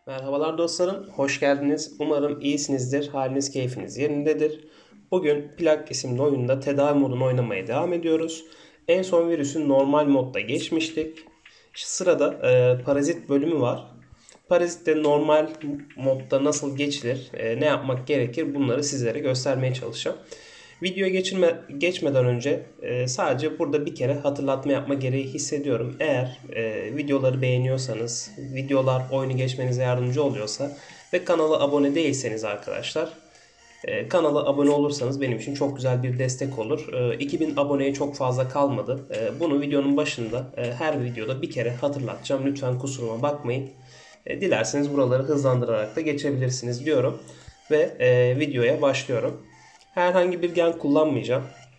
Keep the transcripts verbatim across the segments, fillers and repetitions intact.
Merhabalar dostlarım, hoş geldiniz. Umarım iyisinizdir, haliniz keyfiniz yerindedir. Bugün Plak isimli oyunda tedavi modunu oynamaya devam ediyoruz. En son virüsün normal modda geçmiştik. Şu sırada e, parazit bölümü var. Parazitte normal modda nasıl geçilir, e, ne yapmak gerekir bunları sizlere göstermeye çalışacağım. Videoya geçirme, geçmeden önce e, sadece burada bir kere hatırlatma yapma gereği hissediyorum. Eğer e, videoları beğeniyorsanız, videolar oyunu geçmenize yardımcı oluyorsa ve kanala abone değilseniz arkadaşlar, e, kanala abone olursanız benim için çok güzel bir destek olur. E, iki bin aboneye çok fazla kalmadı. E, bunu videonun başında e, her videoda bir kere hatırlatacağım. Lütfen kusuruma bakmayın. E, dilerseniz buraları hızlandırarak da geçebilirsiniz diyorum ve e, videoya başlıyorum. Herhangi bir gen kullanmayacağım.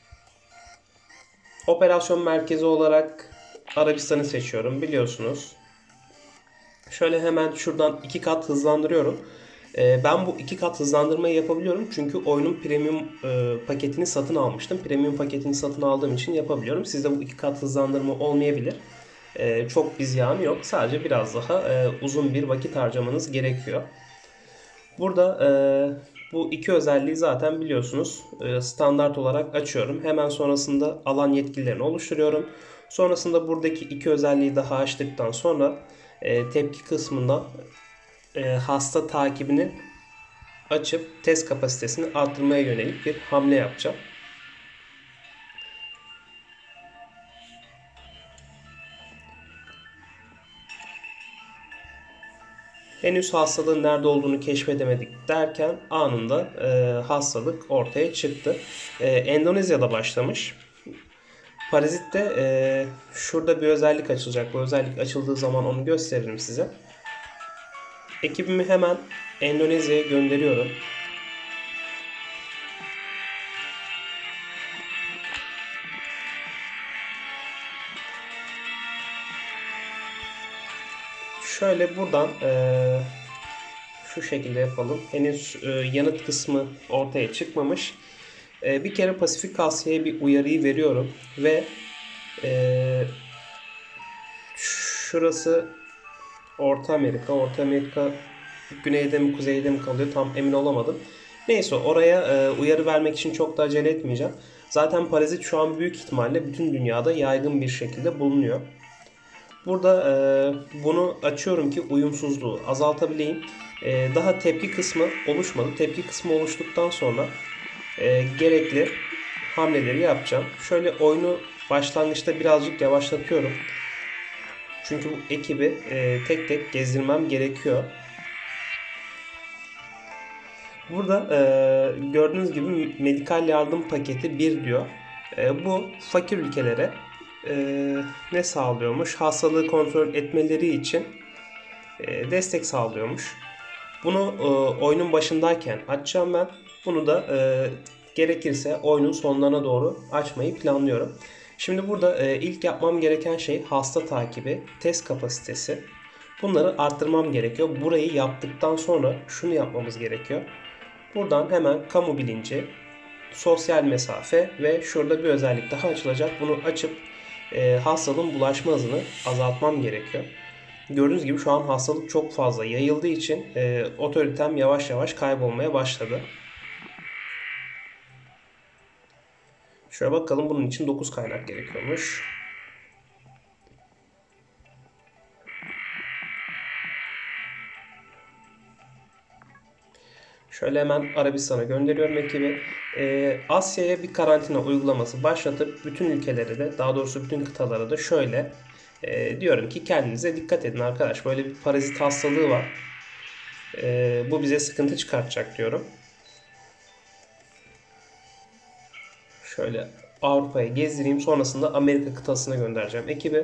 Operasyon merkezi olarak Arabistan'ı seçiyorum biliyorsunuz. Şöyle hemen şuradan iki kat hızlandırıyorum. Ee, ben bu iki kat hızlandırmayı yapabiliyorum. Çünkü oyunun premium e, paketini satın almıştım. Premium paketini satın aldığım için yapabiliyorum. Sizde bu iki kat hızlandırma olmayabilir. Ee, çok bir ziyanı yok. Sadece biraz daha e, uzun bir vakit harcamanız gerekiyor. Burada e, bu iki özelliği zaten biliyorsunuz. E, standart olarak açıyorum. Hemen sonrasında alan yetkilerini oluşturuyorum. Sonrasında buradaki iki özelliği daha açtıktan sonra e, tepki kısmında e, hasta takibini açıp test kapasitesini arttırmaya yönelik bir hamle yapacağım. Henüz hastalığın nerede olduğunu keşfedemedik derken anında e, hastalık ortaya çıktı. E, Endonezya'da başlamış. Parazitte e, şurada bir özellik açılacak. Bu özellik açıldığı zaman onu gösteririm size. Ekibimi hemen Endonezya'ya gönderiyorum. Şöyle buradan e, şu şekilde yapalım. Henüz e, yanıt kısmı ortaya çıkmamış. E, bir kere Pasifik Asya'ya bir uyarıyı veriyorum ve e, şurası Orta Amerika. Orta Amerika güneyde mi kuzeyde mi kalıyor tam emin olamadım. Neyse oraya e, uyarı vermek için çok da acele etmeyeceğim. Zaten parazit şu an büyük ihtimalle bütün dünyada yaygın bir şekilde bulunuyor. Burada e, bunu açıyorum ki uyumsuzluğu azaltabileyim. E, daha tepki kısmı oluşmadı. Tepki kısmı oluştuktan sonra e, gerekli hamleleri yapacağım. Şöyle oyunu başlangıçta birazcık yavaşlatıyorum. Çünkü bu ekibi e, tek tek gezdirmem gerekiyor. Burada e, gördüğünüz gibi medikal yardım paketi bir diyor. E, bu fakir ülkelere e, ne sağlıyormuş? Hastalığı kontrol etmeleri için e, destek sağlıyormuş. Bunu e, oyunun başındayken açacağım ben. Bunu da e, gerekirse oyunun sonlarına doğru açmayı planlıyorum. Şimdi burada e, ilk yapmam gereken şey hasta takibi, test kapasitesi. Bunları arttırmam gerekiyor. Burayı yaptıktan sonra şunu yapmamız gerekiyor. Buradan hemen kamu bilinci, sosyal mesafe ve şurada bir özellik daha açılacak. Bunu açıp e, hastalığın bulaşma hızını azaltmam gerekiyor. Gördüğünüz gibi şu an hastalık çok fazla yayıldığı için e, otoritem yavaş yavaş kaybolmaya başladı. Şöyle bakalım, bunun için dokuz kaynak gerekiyormuş. Şöyle hemen Arabistan'a gönderiyorum ekibi. Ee, Asya'ya bir karantina uygulaması başlatıp bütün ülkelere de, daha doğrusu bütün kıtalara da şöyle e, diyorum ki kendinize dikkat edin arkadaş. Böyle bir parazit hastalığı var. E, bu bize sıkıntı çıkartacak diyorum. Şöyle Avrupa'ya gezdireyim. Sonrasında Amerika kıtasına göndereceğim ekibi.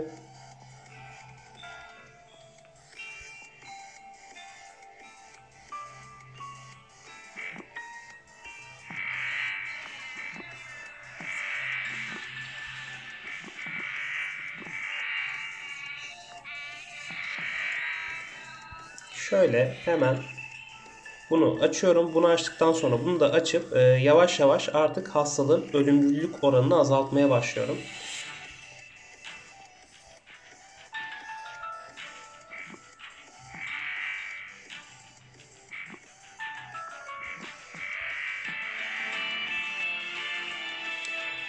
Şöyle hemen bunu açıyorum. Bunu açtıktan sonra bunu da açıp e, yavaş yavaş artık hastalığın ölümcüllük oranını azaltmaya başlıyorum.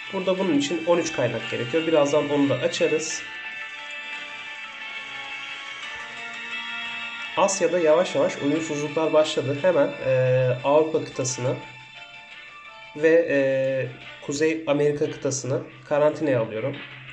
Burada bunun için on üç kaynak gerekiyor. Birazdan onu da açarız. Asya'da yavaş yavaş uyumsuzluklar başladı. Hemen e, Avrupa kıtasını ve e, Kuzey Amerika kıtasını karantinaya alıyorum.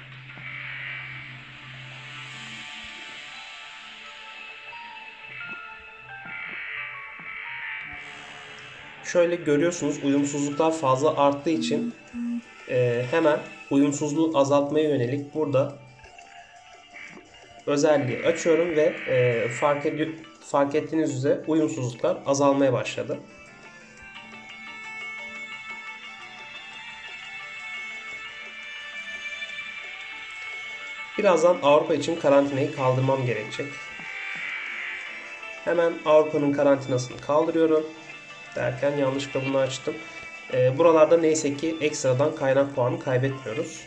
Şöyle görüyorsunuz, uyumsuzluklar fazla arttığı için e, hemen uyumsuzluğu azaltmaya yönelik burada özelliği açıyorum ve e, fark, ed fark ettiğiniz üzere uyumsuzluklar azalmaya başladı. Birazdan Avrupa için karantinayı kaldırmam gerekecek. Hemen Avrupa'nın karantinasını kaldırıyorum. Derken yanlışlıkla bunu açtım. E, buralarda neyse ki ekstradan kaynak puanı kaybetmiyoruz.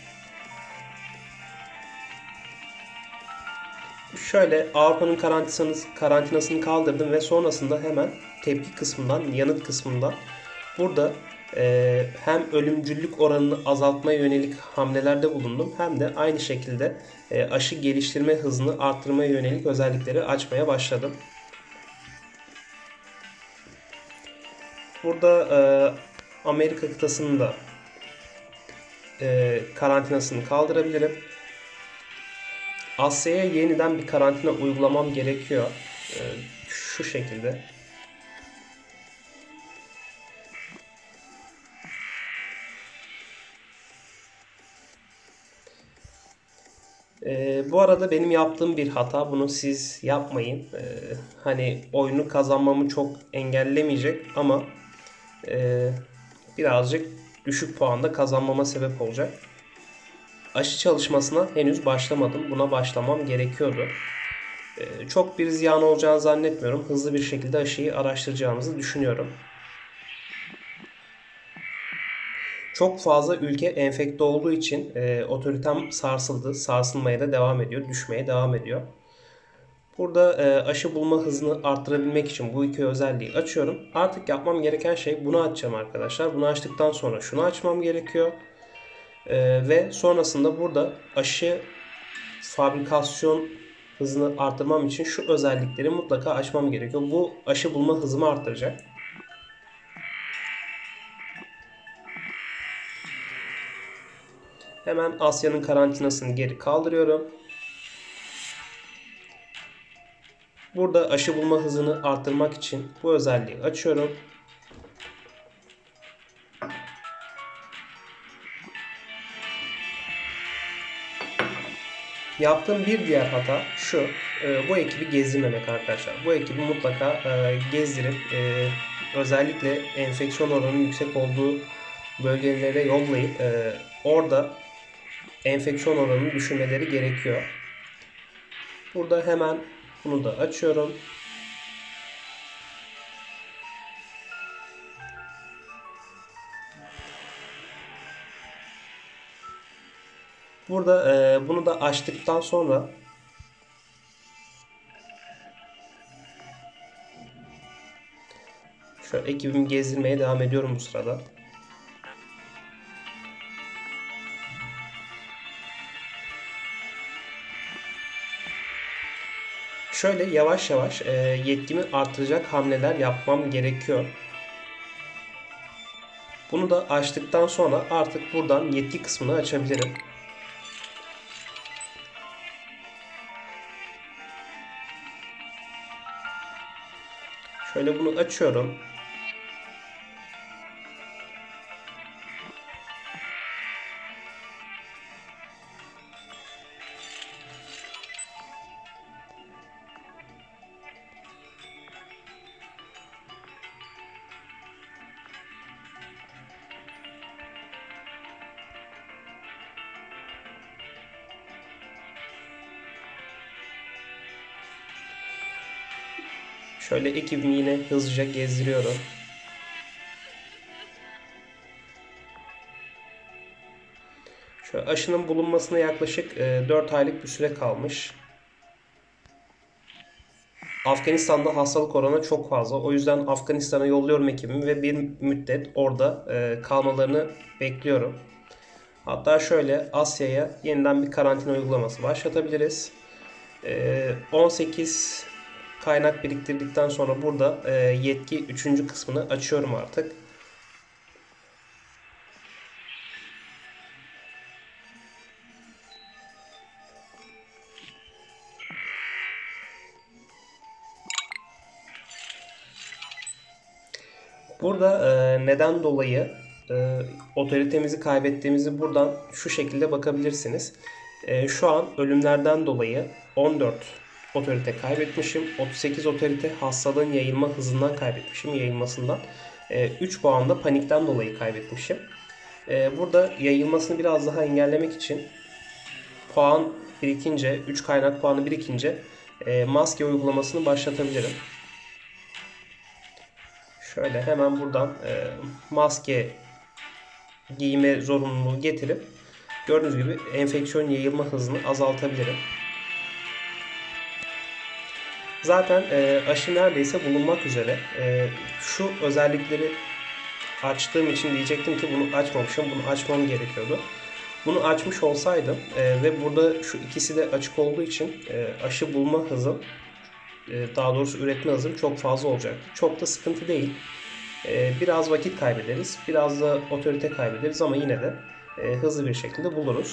Şöyle Avrupa'nın karantinasını, karantinasını kaldırdım ve sonrasında hemen tepki kısmından, yanıt kısmından burada e, hem ölümcüllük oranını azaltmaya yönelik hamlelerde bulundum, hem de aynı şekilde e, aşı geliştirme hızını arttırmaya yönelik özellikleri açmaya başladım. Burada e, Amerika kıtasının da e, karantinasını kaldırabilirim. Asya'ya yeniden bir karantina uygulamam gerekiyor. E, şu şekilde. E, bu arada benim yaptığım bir hata. Bunu siz yapmayın. E, hani oyunu kazanmamı çok engellemeyecek ama e, birazcık düşük puanda kazanmama sebep olacak. Aşı çalışmasına henüz başlamadım. Buna başlamam gerekiyordu. E, çok bir ziyan olacağını zannetmiyorum. Hızlı bir şekilde aşıyı araştıracağımızı düşünüyorum. Çok fazla ülke enfekte olduğu için e, otoritem sarsıldı. Sarsılmaya da devam ediyor. Düşmeye devam ediyor. Burada e, aşı bulma hızını arttırabilmek için bu iki özelliği açıyorum. Artık yapmam gereken şey, bunu açacağım arkadaşlar. Bunu açtıktan sonra şunu açmam gerekiyor. E, ve sonrasında burada aşı fabrikasyon hızını arttırmam için şu özellikleri mutlaka açmam gerekiyor. Bu aşı bulma hızımı arttıracak. Hemen Asya'nın karantinasını geri kaldırıyorum. Burada aşı bulma hızını arttırmak için bu özelliği açıyorum. Yaptığım bir diğer hata şu. Bu ekibi gezdirmemek arkadaşlar. Bu ekibi mutlaka gezdirip özellikle enfeksiyon oranının yüksek olduğu bölgelere yollayıp orada enfeksiyon oranını düşürmeleri gerekiyor. Burada hemen bunu da açıyorum. Burada e, bunu da açtıktan sonra şöyle ekibimi gezdirmeye devam ediyorum bu sırada. Şöyle yavaş yavaş e, yetkimi artıracak hamleler yapmam gerekiyor. Bunu da açtıktan sonra artık buradan yetki kısmını açabilirim. Şöyle bunu açıyorum. Şöyle ekibimi yine hızlıca gezdiriyorum. Şöyle aşının bulunmasına yaklaşık dört aylık bir süre kalmış. Afganistan'da hastalık oranı çok fazla. O yüzden Afganistan'a yolluyorum ekibimi ve bir müddet orada kalmalarını bekliyorum. Hatta şöyle Asya'ya yeniden bir karantina uygulaması başlatabiliriz. on sekiz kaynak biriktirdikten sonra burada yetki üçüncü kısmını açıyorum artık. Burada e, neden dolayı e, otoritemizi kaybettiğimizi buradan şu şekilde bakabilirsiniz. E, şu an ölümlerden dolayı on dört otorite kaybetmişim. otuz sekiz otorite hastalığın yayılma hızından kaybetmişim, yayılmasından. E, üç puan da panikten dolayı kaybetmişim. E, burada yayılmasını biraz daha engellemek için puan birikince, üç kaynak puanı birikince e, maske uygulamasını başlatabilirim. Şöyle hemen buradan e, maske giyme zorunluluğu getirip gördüğünüz gibi enfeksiyon yayılma hızını azaltabilirim. Zaten e, aşı neredeyse bulunmak üzere. E, şu özellikleri açtığım için diyecektim ki bunu açmamışım. Bunu açmam gerekiyordu. Bunu açmış olsaydım e, ve burada şu ikisi de açık olduğu için e, aşı bulma hızım, e, daha doğrusu üretme hızım çok fazla olacaktı. Çok da sıkıntı değil. E, biraz vakit kaybederiz, biraz da otorite kaybederiz ama yine de e, hızlı bir şekilde buluruz.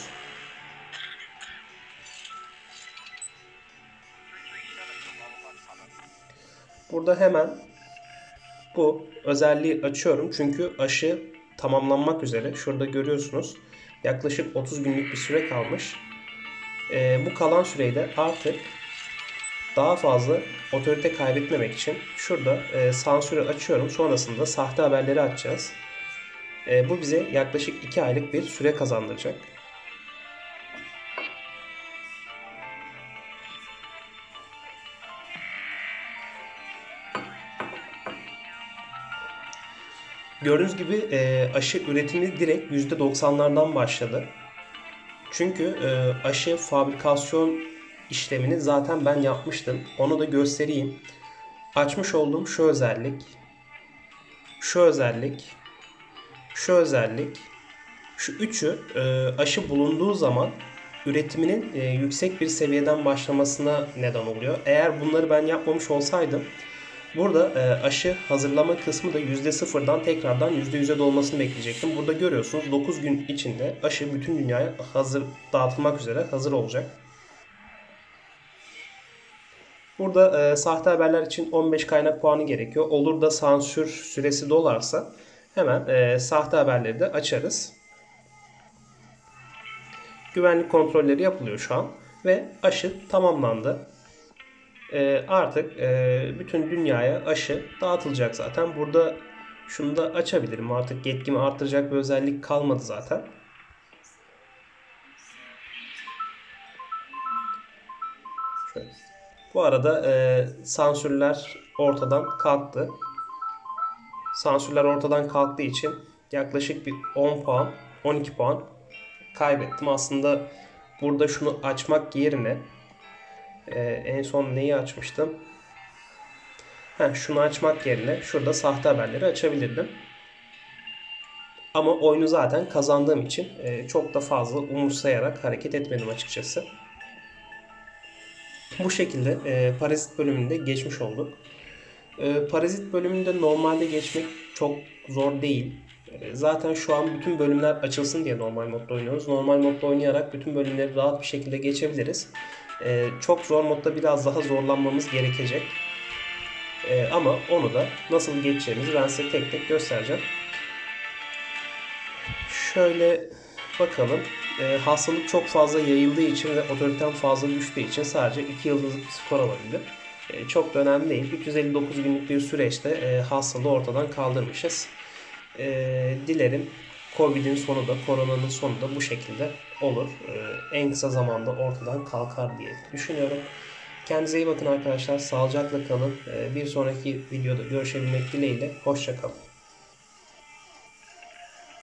Burada hemen bu özelliği açıyorum çünkü aşı tamamlanmak üzere. Şurada görüyorsunuz yaklaşık otuz günlük bir süre kalmış. E, bu kalan süreyi de artık daha fazla otorite kaybetmemek için şurada e, sansürü açıyorum. Sonrasında sahte haberleri açacağız. E, bu bize yaklaşık iki aylık bir süre kazandıracak. Gördüğünüz gibi e, aşı üretimi direkt yüzde doksanlardan başladı. Çünkü e, aşı fabrikasyon işlemini zaten ben yapmıştım. Onu da göstereyim. Açmış olduğum şu özellik, şu özellik, şu özellik, şu üçü e, aşı bulunduğu zaman üretiminin e, yüksek bir seviyeden başlamasına neden oluyor. Eğer bunları ben yapmamış olsaydım burada e, aşı hazırlama kısmı da yüzde sıfırdan tekrardan yüzde yüze dolmasını bekleyecektim. Burada görüyorsunuz dokuz gün içinde aşı bütün dünyaya hazır dağıtılmak üzere hazır olacak. Burada e, sahte haberler için on beş kaynak puanı gerekiyor. Olur da sansür süresi dolarsa hemen e, sahte haberleri de açarız. Güvenlik kontrolleri yapılıyor şu an ve aşı tamamlandı. E, artık e, bütün dünyaya aşı dağıtılacak zaten. Burada şunu da açabilirim. Artık yetkimi arttıracak bir özellik kalmadı zaten. Şöyle. Bu arada e, sansürler ortadan kalktı. Sansürler ortadan kalktığı için yaklaşık bir on puan, on iki puan kaybettim. Aslında burada şunu açmak yerine e, en son neyi açmıştım? Heh, şunu açmak yerine şurada sahte haberleri açabilirdim. Ama oyunu zaten kazandığım için e, çok da fazla umursayarak hareket etmedim açıkçası. Bu şekilde e, parazit bölümünde geçmiş olduk. E, parazit bölümünde normalde geçmek çok zor değil. E, zaten şu an bütün bölümler açılsın diye normal modda oynuyoruz. Normal modda oynayarak bütün bölümleri rahat bir şekilde geçebiliriz. E, çok zor modda biraz daha zorlanmamız gerekecek. E, ama onu da nasıl geçeceğimizi ben size tek tek göstereceğim. Şöyle bakalım. E, hastalık çok fazla yayıldığı için ve otoriten fazla düştüğü için sadece iki yıldızlık bir skor alabildim. E, çok da önemli değil. üç yüz elli dokuz günlük bir süreçte e, hastalığı ortadan kaldırmışız. E, dilerim Covid'in sonu da, koronanın sonu da bu şekilde olur. E, en kısa zamanda ortadan kalkar diye düşünüyorum. Kendinize iyi bakın arkadaşlar. Sağlıcakla kalın. E, bir sonraki videoda görüşebilmek dileğiyle. Hoşça kalın.